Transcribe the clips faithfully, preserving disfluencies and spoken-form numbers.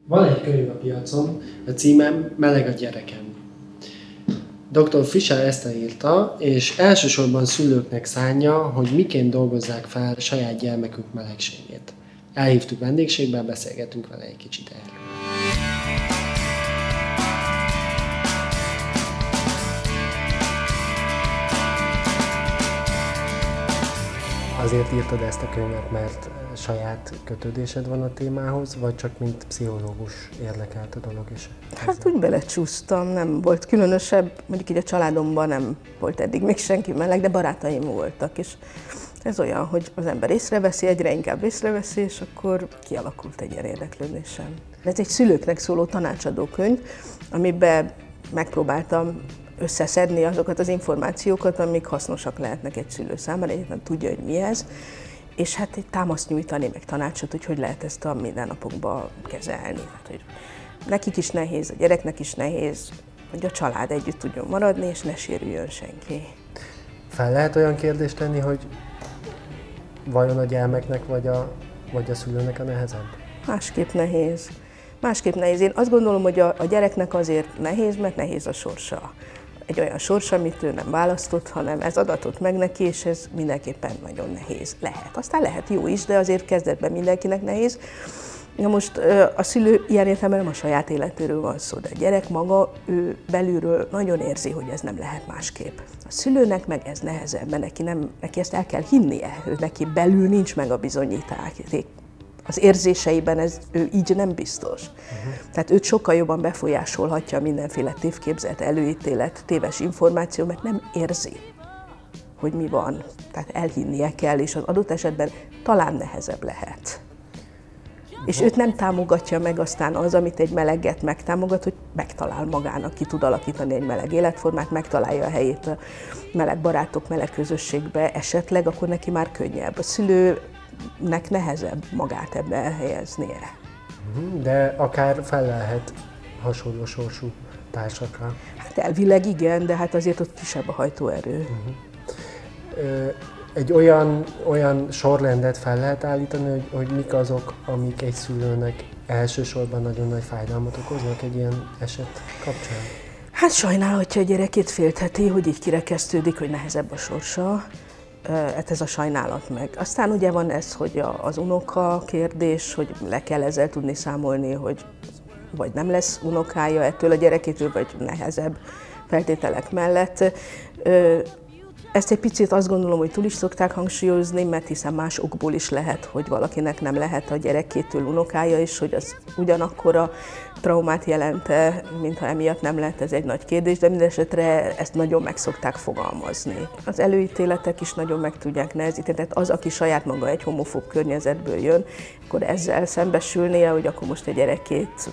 Van egy könyv a piacon, a címe Meleg a gyerekem. doktor Fischer ezt írta, és elsősorban szülőknek szánja, hogy miként dolgozzák fel saját gyermekük melegségét. Elhívtuk vendégségbe, beszélgetünk vele egy kicsit erről. Azért írtad ezt a könyvet, mert saját kötődésed van a témához, vagy csak mint pszichológus érdekelt a dolog is? Hát úgy belecsúsztam, nem volt különösebb, mondjuk így a családomban nem volt eddig még senki meleg, de barátaim voltak, és ez olyan, hogy az ember észreveszi, egyre inkább észreveszi, és akkor kialakult egy ilyen érdeklődésem. Ez egy szülőknek szóló tanácsadó könyv, amiben megpróbáltam összeszedni azokat az információkat, amik hasznosak lehetnek egy szülő számára, egyébként tudja, hogy mi ez, és hát egy támaszt nyújtani, meg tanácsot, hogy hogy lehet ezt a mindennapokban kezelni. Hát, hogy nekik is nehéz, a gyereknek is nehéz, hogy a család együtt tudjon maradni, és ne sérüljön senki. Fel lehet olyan kérdést tenni, hogy vajon a gyermeknek vagy a, vagy a szülőnek a nehezebb? Másképp nehéz. Másképp nehéz. Én azt gondolom, hogy a, a gyereknek azért nehéz, mert nehéz a sorsa. Egy olyan sors, amit ő nem választott, hanem ez adatot meg neki, és ez mindenképpen nagyon nehéz lehet. Aztán lehet jó is, de azért kezdetben mindenkinek nehéz. Na most a szülő ilyen értelemben nem a saját életéről van szó, de a gyerek maga, ő belülről nagyon érzi, hogy ez nem lehet másképp. A szülőnek meg ez nehezebb, mert neki, nem, neki ezt el kell hinnie, hogy neki belül nincs meg a bizonyíték. Az érzéseiben ez ő így nem biztos. Uh-huh. Tehát őt sokkal jobban befolyásolhatja mindenféle tévképzet, előítélet, téves információ, mert nem érzi, hogy mi van. Tehát elhinnie kell, és az adott esetben talán nehezebb lehet. Uh-huh. És őt nem támogatja meg aztán az, amit egy meleget megtámogat, hogy megtalál magának, ki tud alakítani egy meleg életformát, megtalálja a helyét a meleg barátok, meleg közösségbe esetleg, akkor neki már könnyebb. A szülő nek nehezebb magát ebbe elhelyeznie. De akár fel lehet hasonló sorsú társakra. Hát elvileg igen, de hát azért ott kisebb a hajtóerő. Uh-huh. Egy olyan, olyan sorrendet fel lehet állítani, hogy, hogy mik azok, amik egy szülőnek elsősorban nagyon nagy fájdalmat okoznak egy ilyen eset kapcsán? Hát sajnálhatja a gyerekét, féltheti, hogy így kirekesztődik, hogy nehezebb a sorsa. Hát ez a sajnálat meg. Aztán ugye van ez, hogy az unoka kérdés, hogy le kell ezzel tudni számolni, hogy vagy nem lesz unokája ettől a gyerekétől, vagy nehezebb feltételek mellett. Ezt egy picit azt gondolom, hogy túl is szokták hangsúlyozni, mert hiszen más okból is lehet, hogy valakinek nem lehet a gyerekétől unokája, és hogy az ugyanakkora traumát jelent-e, mintha emiatt nem lehet, ez egy nagy kérdés, de mindesetre ezt nagyon meg szokták fogalmazni. Az előítéletek is nagyon meg tudják nehezíteni, tehát az, aki saját maga egy homofób környezetből jön, akkor ezzel szembesülnie, hogy akkor most a gyerekét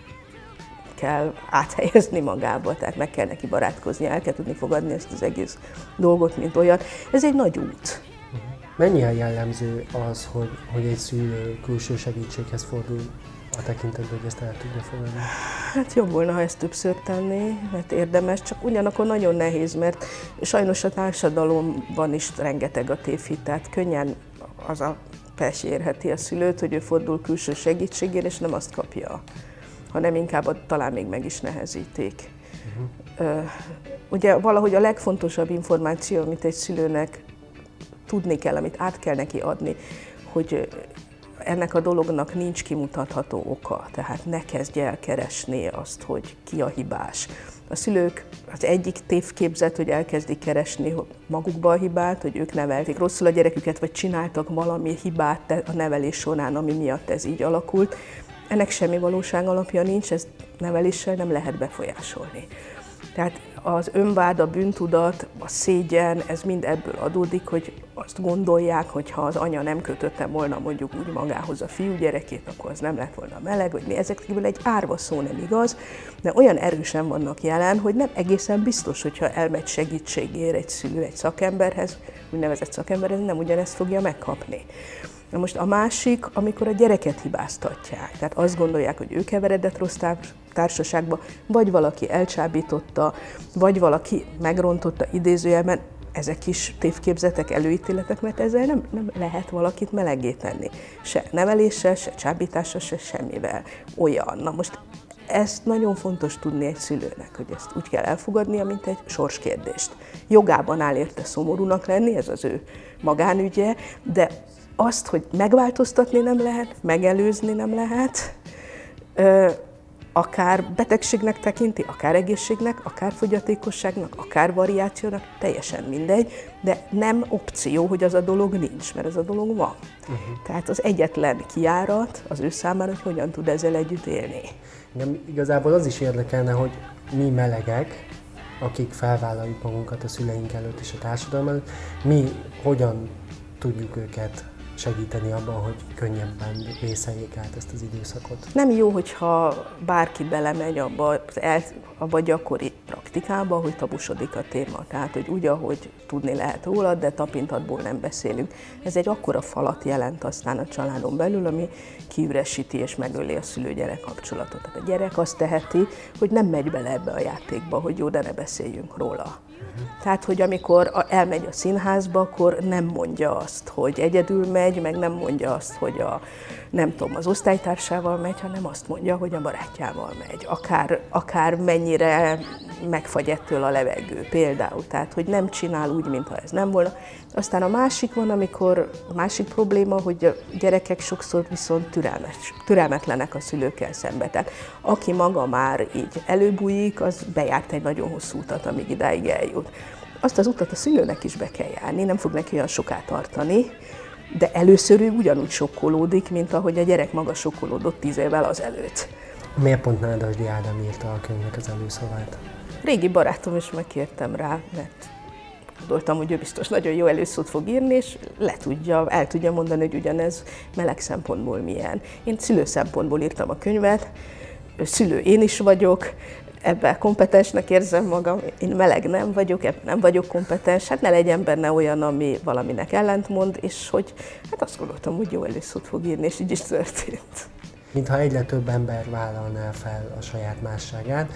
kell áthelyezni magába, tehát meg kell neki barátkozni, el kell tudni fogadni ezt az egész dolgot, mint olyat. Ez egy nagy út. Mennyire jellemző az, hogy, hogy egy szülő külső segítséghez fordul a tekintetben, hogy ezt el tudja fogadni? Hát jobb volna, ha ezt többször tenné, mert érdemes, csak ugyanakkor nagyon nehéz, mert sajnos a társadalomban is rengeteg a tévhit, tehát könnyen az a pers érheti a szülőt, hogy ő fordul külső segítségére, és nem azt kapja, hanem inkább talán még meg is nehezíték. Uh-huh. Uh, ugye valahogy a legfontosabb információ, amit egy szülőnek tudni kell, amit át kell neki adni, hogy ennek a dolognak nincs kimutatható oka, tehát ne kezdj el keresni azt, hogy ki a hibás. A szülők az egyik tévképzet, hogy elkezdik keresni magukba a hibát, hogy ők nevelték rosszul a gyereküket, vagy csináltak valami hibát a nevelés során, ami miatt ez így alakult. Ennek semmi valóság alapja nincs, ezt neveléssel nem lehet befolyásolni. Tehát az önvád, a bűntudat, a szégyen, ez mind ebből adódik, hogy azt gondolják, hogy ha az anya nem kötötte volna mondjuk úgy magához a fiú gyerekét, akkor az nem lett volna meleg, vagy mi, ezekből egy árva szó nem igaz, de olyan erősen vannak jelen, hogy nem egészen biztos, hogyha elmegy segítségért egy szülő egy szakemberhez, úgynevezett szakemberhez, nem ugyanezt fogja megkapni. Na most a másik, amikor a gyereket hibáztatják, tehát azt gondolják, hogy ő keveredett rossz társaságba, vagy valaki elcsábította, vagy valaki megrontotta idézőjelben, ezek is tévképzetek, előítéletek, mert ezzel nem, nem lehet valakit meleggé tenni. Se neveléssel, se csábítással, se semmivel. Olyan. Na most ezt nagyon fontos tudni egy szülőnek, hogy ezt úgy kell elfogadnia, mint egy sorskérdést. Jogában áll érte szomorúnak lenni, ez az ő magánügye, de azt, hogy megváltoztatni nem lehet, megelőzni nem lehet, akár betegségnek tekinti, akár egészségnek, akár fogyatékosságnak, akár variációnak, teljesen mindegy, de nem opció, hogy az a dolog nincs, mert ez a dolog van. Uh-huh. Tehát az egyetlen kijárat az ő számára, hogy hogyan tud ezzel együtt élni. Nem, igazából az is érdekelne, hogy mi melegek, akik felvállaljuk magunkat a szüleink előtt és a társadalom előtt, mi hogyan tudjuk őket segíteni abban, hogy könnyebben vészeljék át ezt az időszakot. Nem jó, hogyha bárki belemegy abba, abba a gyakori praktikába, hogy tabusodik a téma. Tehát, hogy úgy, ahogy tudni lehet róla, de tapintatból nem beszélünk. Ez egy akkora falat jelent aztán a családon belül, ami kiüresíti és megöli a szülő-gyerek kapcsolatot. Tehát a gyerek azt teheti, hogy nem megy bele ebbe a játékba, hogy jó, de ne beszéljünk róla. Uh-huh. Tehát, hogy amikor elmegy a színházba, akkor nem mondja azt, hogy egyedül megy, meg nem mondja azt, hogy a, nem tudom, az osztálytársával megy, hanem azt mondja, hogy a barátjával megy. Akár, akár mennyire megfagy ettől a levegő például. Tehát, hogy nem csinál úgy, mintha ez nem volna. Aztán a másik van, amikor a másik probléma, hogy a gyerekek sokszor viszont türelmes, türelmetlenek a szülőkkel szemben. Tehát aki maga már így előbújik, az bejárt egy nagyon hosszú utat, amíg idáig eljut. Azt az utat a szülőnek is be kell járni, nem fog neki olyan soká tartani, de először ő ugyanúgy sokkolódik, mint ahogy a gyerek maga sokkolódott tíz évvel azelőtt. Miért pont Nádasdy Ádám írta a könyvnek az előszavát? Régi barátom, és megkértem rá, mert gondoltam, hogy ő biztos nagyon jó előszót fog írni, és le tudja, el tudja mondani, hogy ugyanez meleg szempontból milyen. Én szülő szempontból írtam a könyvet, szülő én is vagyok, ebben kompetensnek érzem magam, én meleg nem vagyok, ebben nem vagyok kompetens, hát ne legyen benne olyan, ami valaminek ellentmond, és hogy hát azt gondoltam, hogy jó előszót fog írni, és így is történt. Mintha egyre több ember vállalná fel a saját másságát,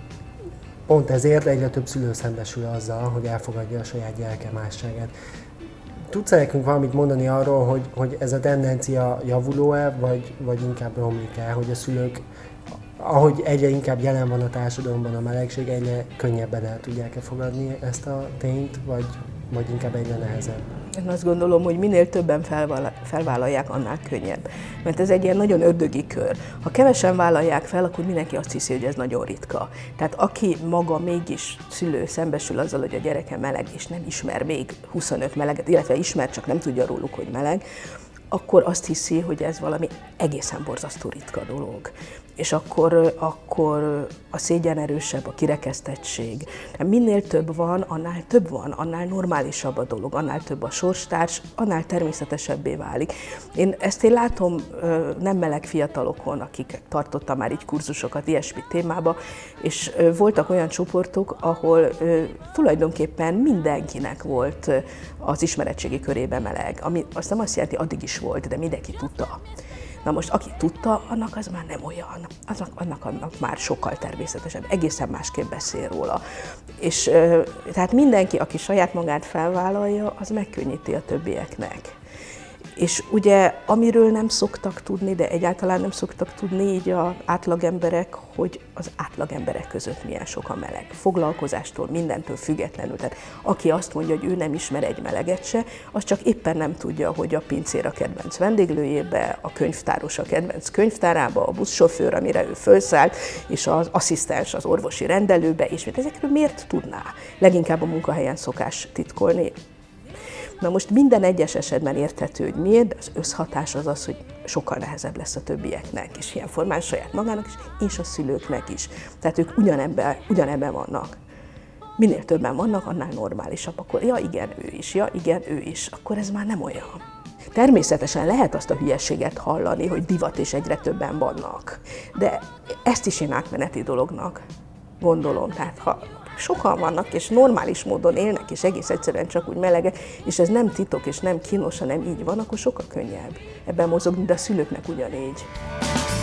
pont ezért egyre több szülő szembesül azzal, hogy elfogadja a saját gyereke másságát. Tudsz nekünk valamit mondani arról, hogy, hogy ez a tendencia javuló-e, vagy, vagy inkább romlik el, hogy a szülők, ahogy egyre inkább jelen van a társadalomban a melegség, egyre könnyebben el tudják-e fogadni ezt a tényt, vagy, vagy inkább egyre nehezebb? Én azt gondolom, hogy minél többen felvállalják, annál könnyebb. Mert ez egy ilyen nagyon ördögi kör. Ha kevesen vállalják fel, akkor mindenki azt hiszi, hogy ez nagyon ritka. Tehát aki maga mégis szülő szembesül azzal, hogy a gyereke meleg, és nem ismer még huszonöt meleget, illetve ismer, csak nem tudja róluk, hogy meleg, akkor azt hiszi, hogy ez valami egészen borzasztó ritka dolog. És akkor, akkor a szégyen erősebb, a kirekesztettség. Minél több van, annál több van, annál normálisabb a dolog, annál több a sorstárs, annál természetesebbé válik. Én ezt én látom nem meleg fiatalokon, akik tartottam már így kurzusokat ilyesmi témába, és voltak olyan csoportok, ahol tulajdonképpen mindenkinek volt az ismeretségi körében meleg, ami azt nem azt jelenti, addig is volt, de mindenki tudta. Na most, aki tudta, annak az már nem olyan, annak, annak, annak már sokkal természetesebb, egészen másképp beszél róla. És tehát mindenki, aki saját magát felvállalja, az megkönnyíti a többieknek. És ugye, amiről nem szoktak tudni, de egyáltalán nem szoktak tudni így az átlagemberek, hogy az átlagemberek között milyen sok a meleg. Foglalkozástól, mindentől függetlenül. Tehát aki azt mondja, hogy ő nem ismer egy meleget se, az csak éppen nem tudja, hogy a pincér a kedvenc vendéglőjébe, a könyvtáros a kedvenc könyvtárába, a buszsofőr, amire ő fölszállt, és az asszisztens az orvosi rendelőbe, és ezekről miért tudná? Leginkább a munkahelyen szokás titkolni. Na most minden egyes esetben érthető, hogy miért, de az összhatás az az, hogy sokkal nehezebb lesz a többieknek, és ilyen formán saját magának is, és a szülőknek is. Tehát ők ugyanebben, ugyanebben vannak. Minél többen vannak, annál normálisabb. Akkor ja igen, ő is, ja igen, ő is. Akkor ez már nem olyan. Természetesen lehet azt a hülyeséget hallani, hogy divat és egyre többen vannak. De ezt is én átmeneti dolognak gondolom. Tehát ha sokan vannak, és normális módon élnek, és egész egyszerűen csak úgy melegek, és ez nem titok, és nem kínos, hanem így van, akkor sokkal könnyebb ebben mozogni, de a szülőknek ugyanígy.